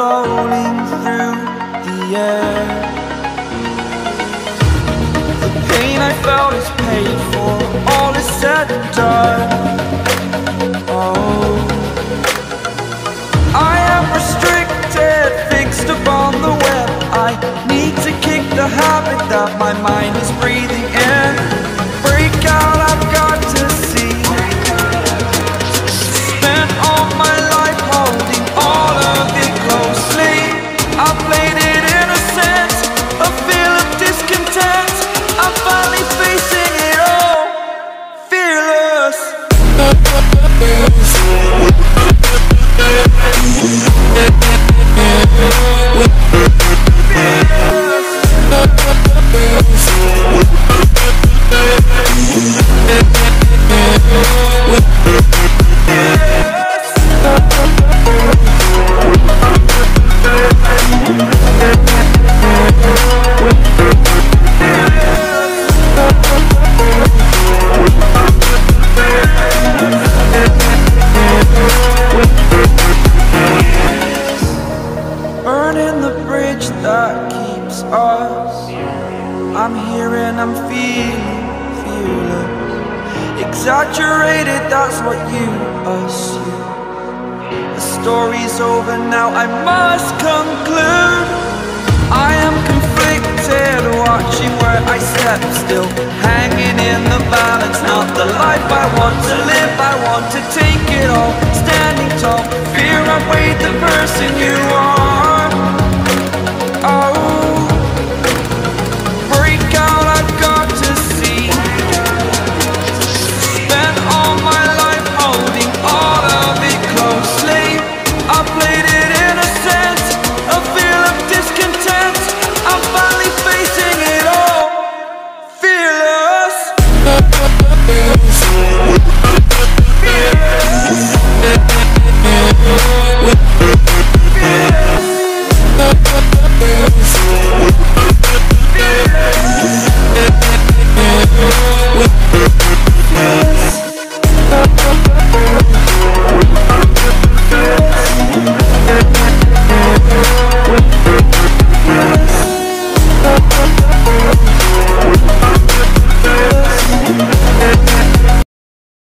floating through the air. The pain I felt is paid for, all is said and done. Oh, I am restricted, fixed upon the web. I need to kick the habit that my mind is breathing in. Break out, I've got to see. Spent all my life holding all of it closely. I played it innocent, a feel of discontent. I'm finally facing it all, fearless. Burning the bridge that keeps us. I'm here and I'm feeling fearless. Exaggerated, that's what you assume. The story's over now, I must conclude.